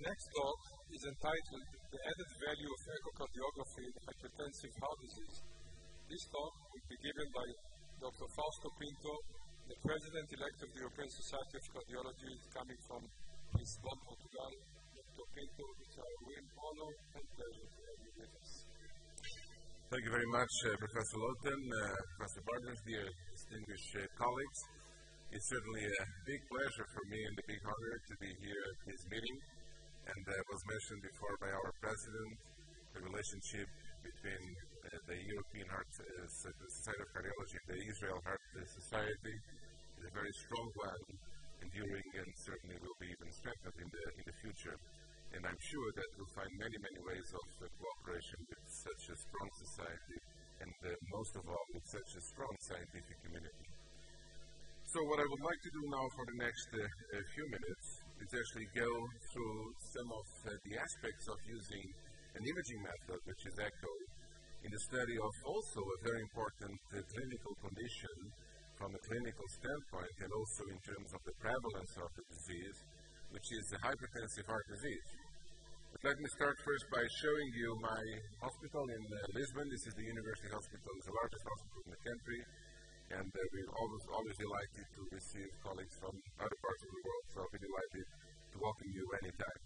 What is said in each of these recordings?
next talk is entitled The Added Value of Echocardiography in Hypertensive Heart Disease. This talk will be given by Dr. Fausto Pinto, the President-elect of the European Society of Cardiology, coming from Lisbon, Portugal. Dr. Pinto, it's our real honor and pleasure to have you with us. Thank you very much, Professor Lotan, Professor Barnes, dear distinguished colleagues. It's certainly a big pleasure for me and a big honor to be here at this meeting. And was mentioned before by our President, the relationship between the European Heart Society of Cardiology and the Israel Heart Society is a very strong one, enduring, and certainly will be even strengthened in the future. And I'm sure that we'll find many, many ways of cooperation with such a strong society, and most of all, with such a strong scientific community. So what I would like to do now for the next few minutes is actually go through some of the aspects of using an imaging method, which is echo, in the study of also a very important clinical condition from a clinical standpoint, and also in terms of the prevalence of the disease, which is the hypertensive heart disease. But let me start first by showing you my hospital in Lisbon. This is the University Hospital. It's the largest hospital in the country. And we're always delighted to receive colleagues from other parts of the world, so I'll be delighted to welcome you anytime.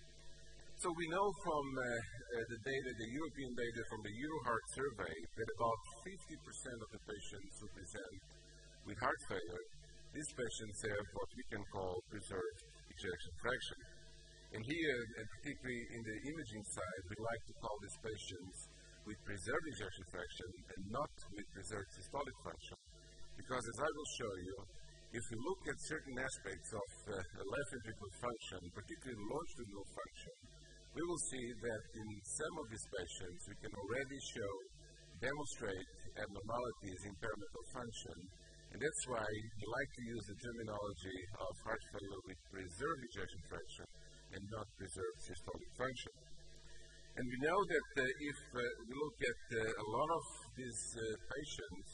So we know from the data, the European data from the EuroHeart survey, that about 50% of the patients who present with heart failure, these patients have what we can call preserved ejection fraction. And here, and particularly in the imaging side, we like to call these patients with preserved ejection fraction and not with preserved systolic function. Because as I will show you, if we look at certain aspects of left ventricular function, particularly longitudinal function, we will see that in some of these patients we can already demonstrate abnormalities in impairment function. And that's why we like to use the terminology of heart failure with preserved ejection fraction and not preserved systolic function. And we know that if we look at a lot of these patients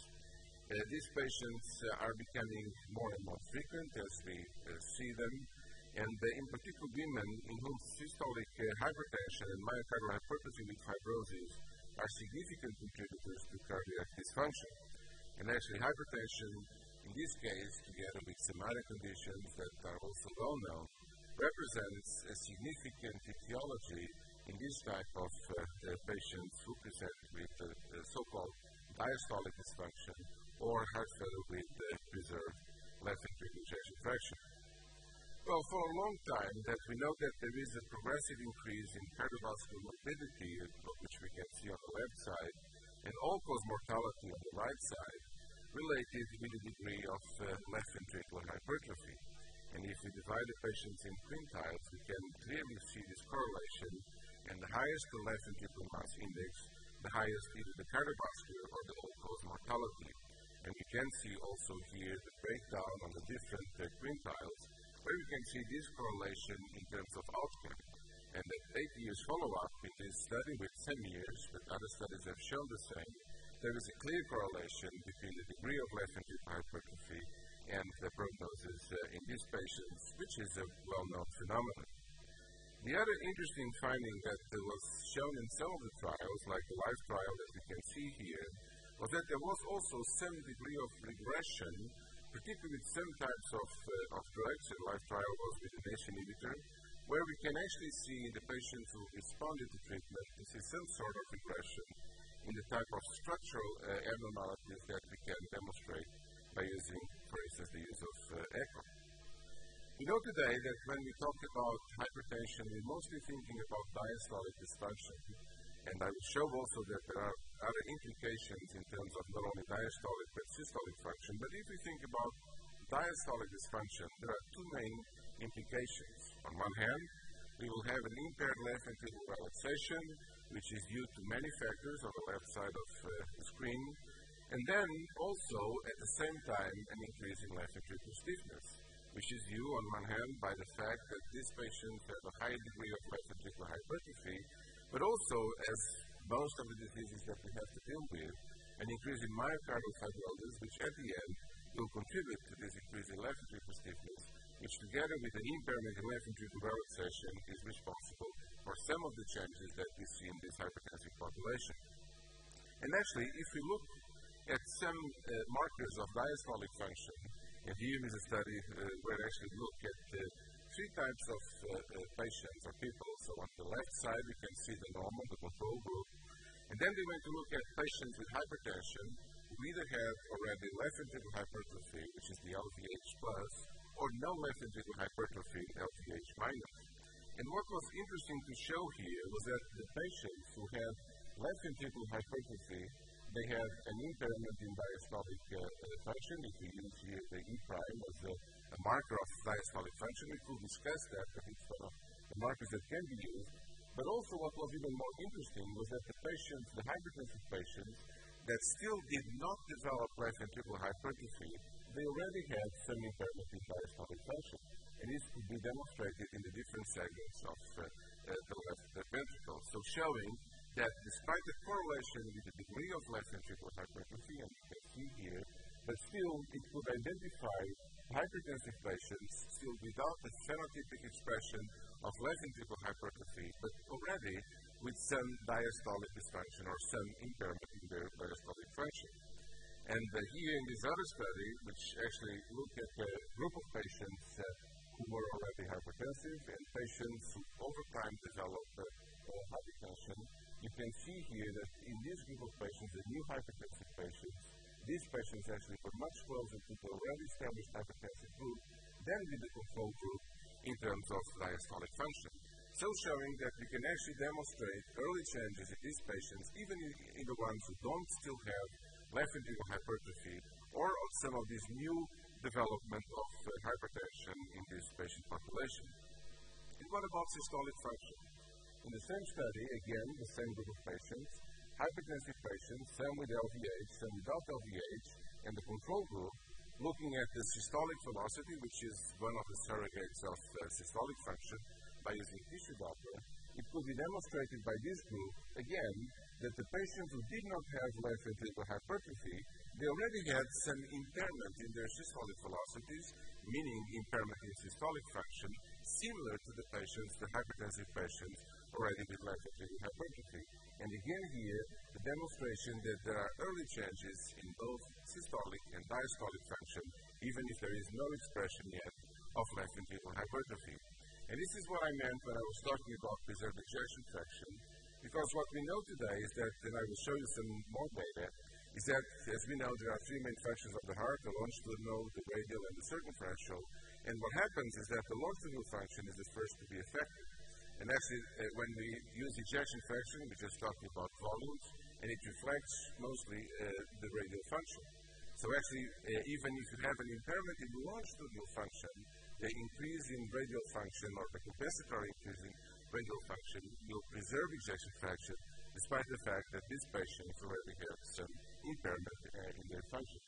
are becoming more and more frequent as we see them, and in particular women in whom systolic hypertension and myocardial hypertrophy with fibrosis are significant contributors to cardiac dysfunction. And actually hypertension, in this case, together with some other conditions that are also well known, represents a significant etiology in this type of patients who present with so-called diastolic dysfunction or heart failure with preserved left ventricular ejection fraction. Well, for a long time that we know that there is a progressive increase in cardiovascular morbidity, which we can see on the left side, and all-cause mortality on the right side, related with the degree of left ventricular hypertrophy. And if we divide the patients in quintiles, we can clearly see this correlation, and the highest the left ventricular mass index, the highest either the cardiovascular or the all-cause mortality. And we can see also here the breakdown on the different quintiles, where we can see this correlation in terms of outcome. And at 8 years follow-up in this study with 10 years, but other studies have shown the same, there is a clear correlation between the degree of left ventricular hypertrophy and the prognosis in these patients, which is a well-known phenomenon. The other interesting finding that was shown in some of the trials, like the LIFE trial that we can see here, was that there was also some degree of regression, particularly with some types of drugs. The LIFE trial was with an ACE inhibitor, where we can actually see in the patients who responded to treatment, we see some sort of regression in the type of structural abnormalities that we can demonstrate by using, for instance, the use of echo. We know today that when we talk about hypertension, we're mostly thinking about diastolic dysfunction. And I will show also that there are other implications in terms of not only diastolic but systolic function. But if we think about diastolic dysfunction, there are two main implications. On one hand, we will have an impaired left ventricular relaxation, which is due to many factors on the left side of the screen. And then also, at the same time, an increase in left ventricular stiffness, which is due on one hand by the fact that these patients have a high degree of left ventricular hypertrophy, but also, as most of the diseases that we have to deal with, an increase in myocardial fibrosis, which at the end will contribute to this increase in left ventricular stiffness, which which together with an impairment in left ventricular relaxation is responsible for some of the changes that we see in this hypertensive population. And actually, if we look at some markers of diastolic function, and here is a study where I actually look at three types of patients or people. So on the left side, we can see the normal, the control group. And then we went to look at patients with hypertension who either have already left ventricular hypertrophy, which is the LVH plus, or no left ventricular hypertrophy, LVH minus. And what was interesting to show here was that the patients who had left ventricular hypertrophy, they have an impairment in diastolic function. If we use here the E prime as a marker of diastolic function, we could discuss that, but it's one of the markers that can be used. But also what was even more interesting was that the patients, the hypertensive patients, that still did not develop left ventricular hypertrophy, they already had some impairment in diastolic function. And this could be demonstrated in the different segments of the left ventricle. So showing that despite the correlation with the degree of left ventricular hypertrophy, and you can see here, but still it could identify hypertensive patients still without the phenotypic expression of left ventricular hypertrophy, but already with some diastolic dysfunction or some impairment in their diastolic function. And here in this other study, which actually looked at a group of patients who were already hypertensive and patients who over time developed hypertension, you can see here that in this group of patients, the new hypertensive patients, these patients actually were much closer to the already established hypertensive group than with the control group in terms of diastolic function. So showing that we can actually demonstrate early changes in these patients, even in the ones who don't still have left ventricular hypertrophy, or of some of this new development of hypertension in this patient population. And what about systolic function? In the same study, again, the same group of patients, hypertensive patients, some with LVH, some without LVH, and the control group, looking at the systolic velocity, which is one of the surrogates of systolic function, by using tissue Doppler, it could be demonstrated by this group, again, that the patients who did not have left ventricular hypertrophy, they already had some impairment in their systolic velocities, meaning impairment in systolic function, similar to the patients, the hypertensive patients, already with left ventricular hypertrophy. And again here, the demonstration that there are early changes in both systolic and diastolic function, even if there is no expression yet of left ventricular hypertrophy. And this is what I meant when I was talking about preserved ejection fraction, because what we know today is that, and I will show you some more data, is that, as we know, there are three main functions of the heart, the longitudinal, the radial, and the circumferential. And what happens is that the longitudinal function is the first to be affected. And actually, when we use ejection fraction, we're just talking about volumes, and it reflects mostly the radial function. So actually, even if you have an impairment in longitudinal function, the increase in radial function or the compensatory increase in radial function will preserve ejection fraction, despite the fact that these patients already have some impairment in their function.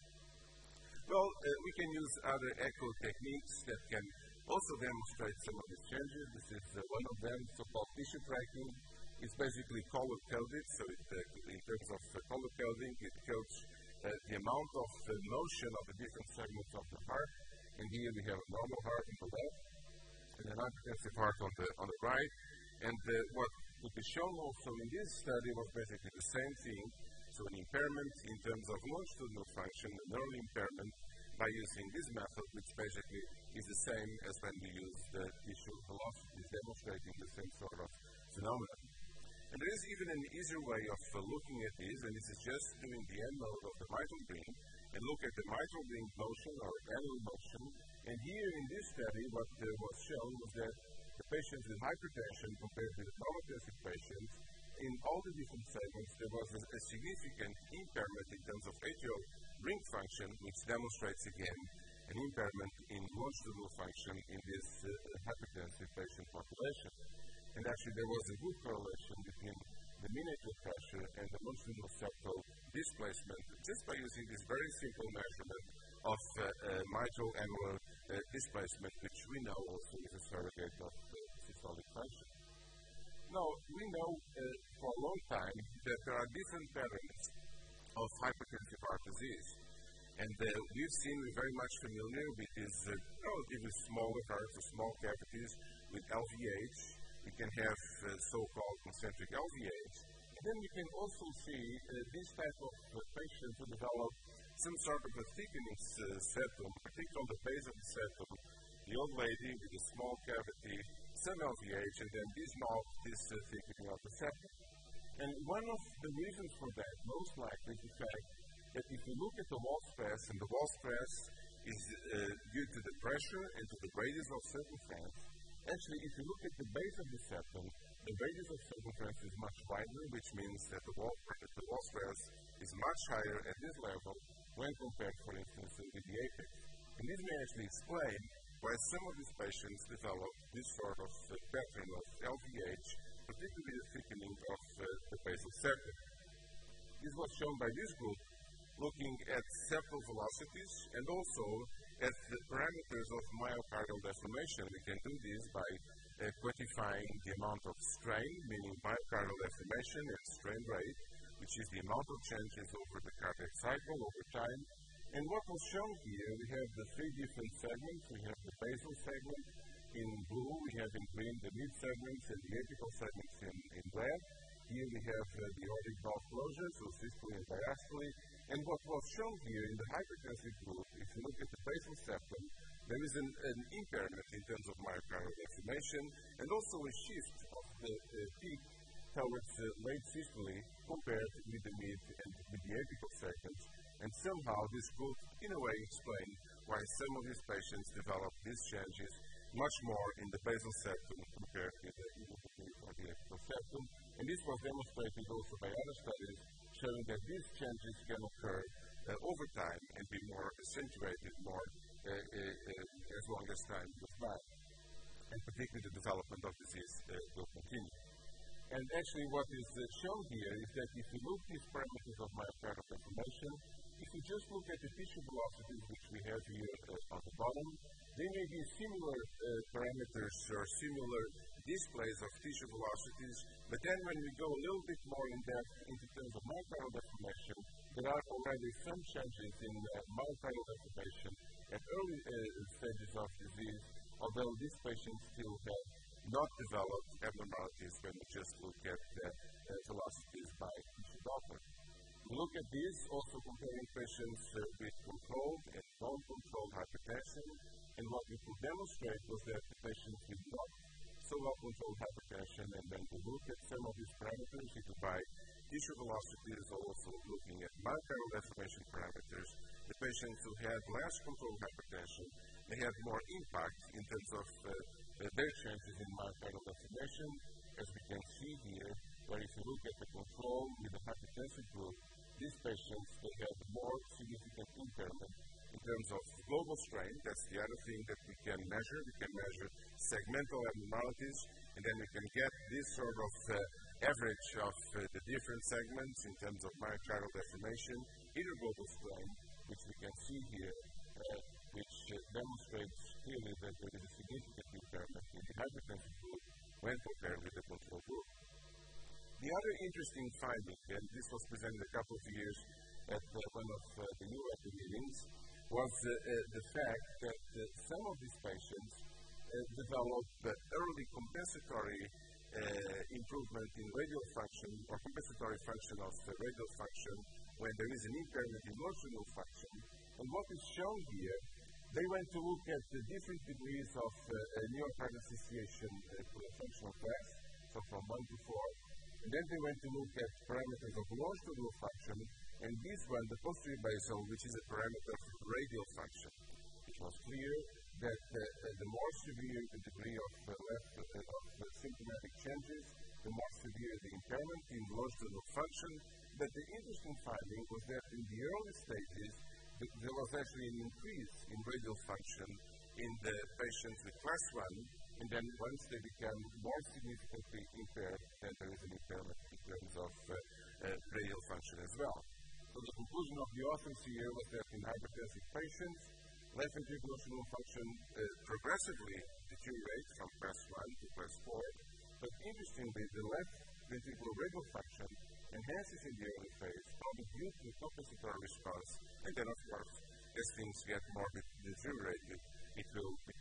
Well, we can use other echo techniques that can also demonstrate some of these changes. This is one of them, so-called tissue tracking. It's basically color-coded, so in terms of color coding, it codes the amount of motion of the different segments of the heart. And here we have a normal heart on the left, and an hypertensive heart on the right. And what would be shown also in this study was basically the same thing. So an impairment in terms of longitudinal function, an early impairment by using this method, which basically is the same as when we use the tissue velocities, demonstrating the same sort of phenomenon. And there is even an easier way of looking at this, and this is just doing the end node of the mitral ring, and look at the mitral ring motion or annual motion. And here in this study, what was shown was that the patients with hypertension compared with the non-hypertensive patients, in all the different segments, there was a significant impairment in terms of atrial ring function, which demonstrates again an impairment in longitudinal function in this hypertensive patient population. And actually, there was a good correlation between the mean atrial pressure and the longitudinal septal displacement, just by using this very simple measurement of mitral annular displacement, which we know also is a surrogate of systolic function. Now, we know for a long time that there are different patterns of hypertensive heart disease. And we've seen, we're very much familiar with this even smaller hearts or small cavities with LVH. We can have so-called concentric LVH. And then we can also see this type of patient to develop some sort of a thickening septum, particularly on the base of the septum. The old lady with a small cavity, some LVH, and then this thickening of the septum. And one of the reasons for that, most likely, is the fact that if you look at the wall stress, and the wall stress is due to the pressure and to the radius of circumference, actually, if you look at the base of the septum, the radius of circumference is much wider, which means that the wall stress is much higher at this level when compared, for instance, with the apex. And this may actually explain why some of these patients develop this sort of pattern of LVH, particularly the thickening of the basal septum. This was shown by this group looking at septal velocities and also at the parameters of myocardial deformation. We can do this by quantifying the amount of strain, meaning myocardial deformation and strain rate, which is the amount of changes over the cardiac cycle over time. And what was shown here, we have the three different segments. We have the basal segment in blue, we have in green the mid segments and the apical segments in red. Here we have the aortic valve closure, so systole and diastole. And what was shown here in the hypertensive group, if you look at the basal septum, there is an impairment in terms of myocardial deformation and also a shift of the peak towards late systole compared with the mid and with the apical segments. And somehow this could, in a way, explain why some of these patients develop these changes much more in the basal septum compared with the or the apical septum. And this was demonstrated also by other studies showing that these changes can occur over time and be more accentuated more as long as time goes by. And particularly the development of disease will continue. And actually what is shown here is that if you look at these parameters of myocardial deformation, if you just look at the tissue velocities which we have here on the bottom, they may be similar parameters or similar displays of tissue velocities, but then when we go a little bit more in depth into terms of myocardial deformation, there are already some changes in myocardial deformation at early stages of disease, although these patients still have not developed abnormalities when we just look at the velocities by tissue Doppler. We look at this also comparing patients with controlled and non-controlled hypertension, and what we could demonstrate was that the patients with not so well-controlled hypertension, and then we look at some of these parameters, either by tissue velocities or also looking at myocardial deformation parameters, the patients who had less controlled hypertension, they had more impact in terms of their chances in myocardial deformation, as we can see here, where if you look at the control with the hypertensive group, these patients, they have more significant impairment in terms of global strain. That's the other thing that we can measure. We can measure segmental abnormalities, and then we can get this sort of average of the different segments in terms of myocardial deformation, global strain, which we can see here, which demonstrates clearly that there is a significant impairment in the hypertensive group when compared with the control group. The other interesting finding, and this was presented a couple of years at one of the UAP meetings, was the fact that some of these patients developed early compensatory improvement in radial function or compensatory function of radial function when there is an impairment in longitudinal function. And what is shown here, they went to look at the different degrees of myocardial association functional class, so from 1 to 4. And then they went to look at parameters of longitudinal function, and this one, the posterior basal, which is a parameter of radial function. It was clear that the more severe the degree of symptomatic changes, the more severe the impairment in longitudinal function. But the interesting finding was that in the early stages, there was actually an increase in radial function in the patients with class 1, and then once they become more significantly impaired, then there is an impairment in terms of radial function as well. So the conclusion of the authors here was that in hypertensive patients, left ventricular longitudinal function progressively deteriorates from class 1 to class 4, but interestingly, the left ventricular radial function enhances in the early phase, probably due to the compensatory response, and then of course, as things get more deteriorated, it will decline.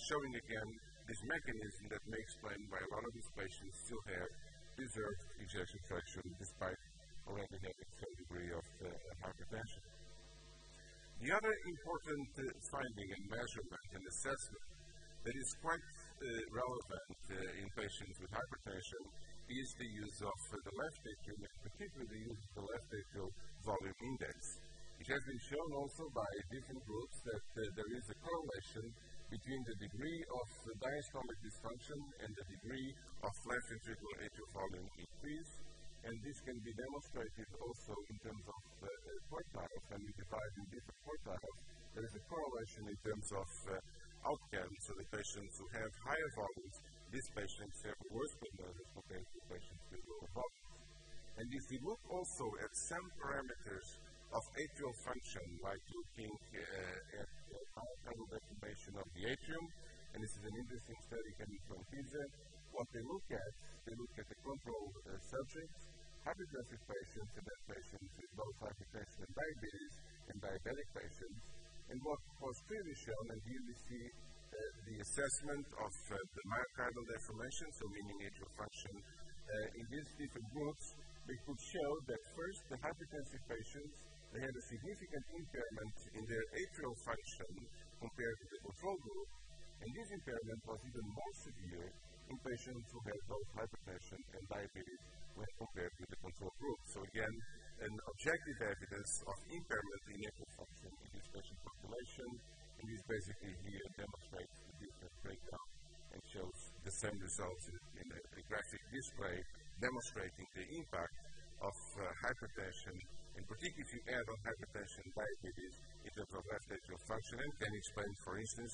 showing again this mechanism that may explain why a lot of these patients still have preserved ejection fraction despite already having some degree of hypertension. The other important finding and measurement and assessment that is quite relevant in patients with hypertension is the use of the left atrium, particularly the use of the left atrial volume index. It has been shown also by different groups that there is a correlation between the degree of diastolic dysfunction and the degree of left ventricular atrial volume increase, and this can be demonstrated also in terms of quartiles. When we divide in different quartiles, there is a correlation in terms of outcomes. So the patients who have higher volumes, these patients have a worse prognosis compared to patients with lower volumes. And if we look also at some parameters of atrial function, like looking at the myocardial deformation of the atrium, and this is an interesting study coming from PISA, what they look at the control subjects, hypertensive patients, and then patients with both hypertension and diabetes, and diabetic patients. And what was clearly shown, and here we see the assessment of the myocardial deformation, so meaning atrial function, in these different groups, they could show that first, the hypertensive patients, they had a significant impairment in their atrial function compared to the control group, and this impairment was even more severe in patients who had both hypertension and diabetes when compared with the control group. So again, an objective evidence of impairment in atrial function in this patient population, and this basically here demonstrates the different breakdown and shows the same results in a graphic display demonstrating the impact of hypertension, and particularly if you add on hypertension and diabetes in terms of left atrial function, and can explain, for instance,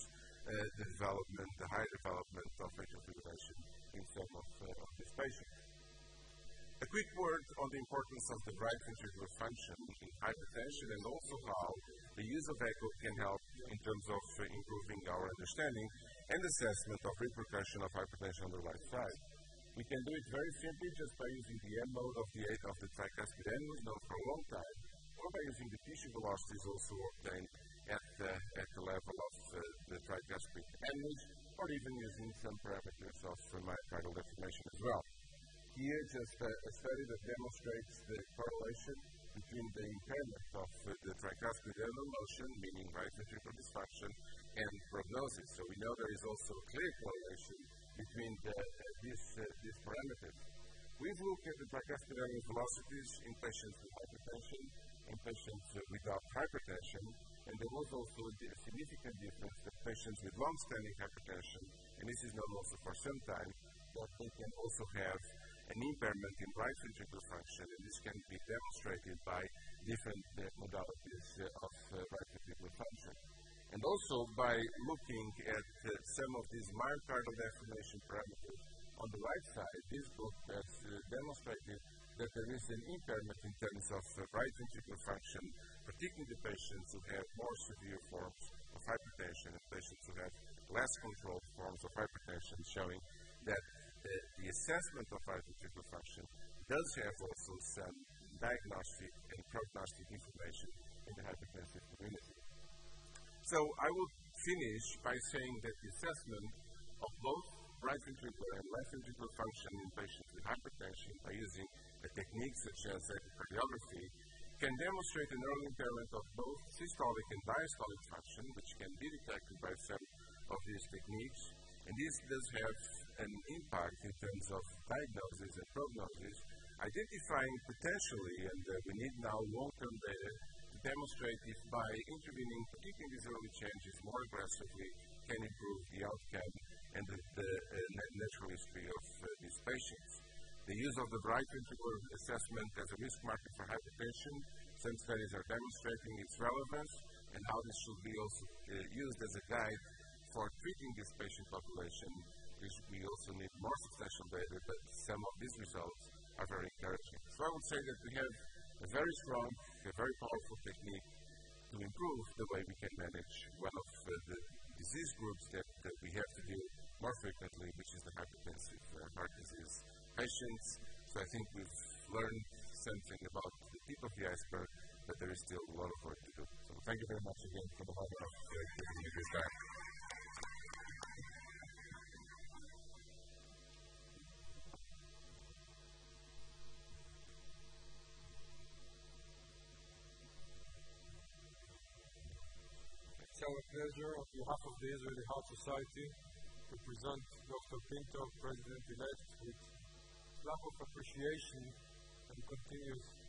the high development of atrial fibrillation in some of these patients. A quick word on the importance of the right ventricular function in hypertension, and also how the use of echo can help in terms of improving our understanding and assessment of repercussion of hypertension on the right side. We can do it very simply just by using the M mode of the tricuspid annulus, known for a long time, or by using the tissue velocities also obtained at the level of the tricuspid annulus, or even using some parameters of myocardial deformation as well. Here, just a study that demonstrates the correlation between the impairment of the tricuspid annular motion, meaning right ventricular dysfunction, and prognosis. So we know there is also a clear correlation between these parameters. We've looked at the tricuspid annular velocities in patients with hypertension and patients without hypertension, and there was also a significant difference that patients with long-standing hypertension, and this is known also for some time, that they can also have an impairment in right ventricular function, and this can be demonstrated by different modalities of right ventricular function. And also by looking at some of these myocardial deformation parameters on the right side, this group has demonstrated that there is an impairment in terms of right ventricular function, particularly the patients who have more severe forms of hypertension and patients who have less controlled forms of hypertension, showing that the assessment of right ventricular function does have also some diagnostic and prognostic information in the hypertensive community. So I will finish by saying that the assessment of both right ventricular and left ventricular function in patients with hypertension by using a technique such as echocardiography can demonstrate an early impairment of both systolic and diastolic function, which can be detected by some of these techniques. And this does have an impact in terms of diagnosis and prognosis, identifying potentially, and we need now long-term data to demonstrate if by intervening, particularly in these early changes, more aggressively can improve the outcome and the natural history of these patients. The use of the right ventricular assessment as a risk marker for hypertension, some studies are demonstrating its relevance and how this should be also used as a guide for treating this patient population. We also need more substantial data, but some of these results are very encouraging. So I would say that we have a very strong, a very powerful technique to improve the way we can manage one of the disease groups that we have to deal more frequently, which is the hypertensive heart disease patients. So I think we've learned something about the tip of the iceberg, but there is still a lot of work to do. So thank you very much again for the honor of giving me this time. pleasure, on behalf of the Israeli Heart Society, to present Dr. Pinto, President-elect, with a lot of appreciation and continuous